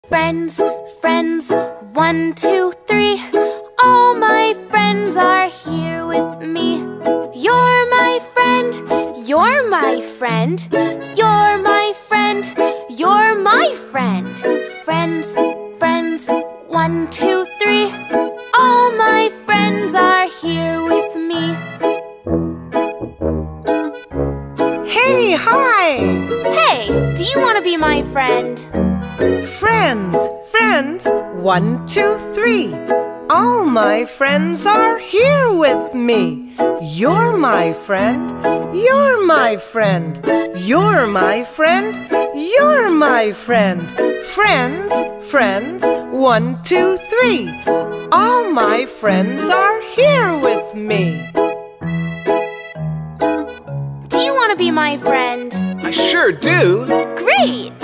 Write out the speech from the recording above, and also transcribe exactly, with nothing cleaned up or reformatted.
Friends, friends, one, two, three. All my friends are here with me. You're my friend, you're my friend. You're my friend, you're my friend. Friends, friends, one, two, three. All my friends are here with me. Hey, hi! Hey, do you want to be my friend? Friends, friends, one, two, three. All my friends are here with me. You're my friend, you're my friend. You're my friend, you're my friend. Friends, friends, one, two, three. All my friends are here with me. Do you want to be my friend? I sure do. Great!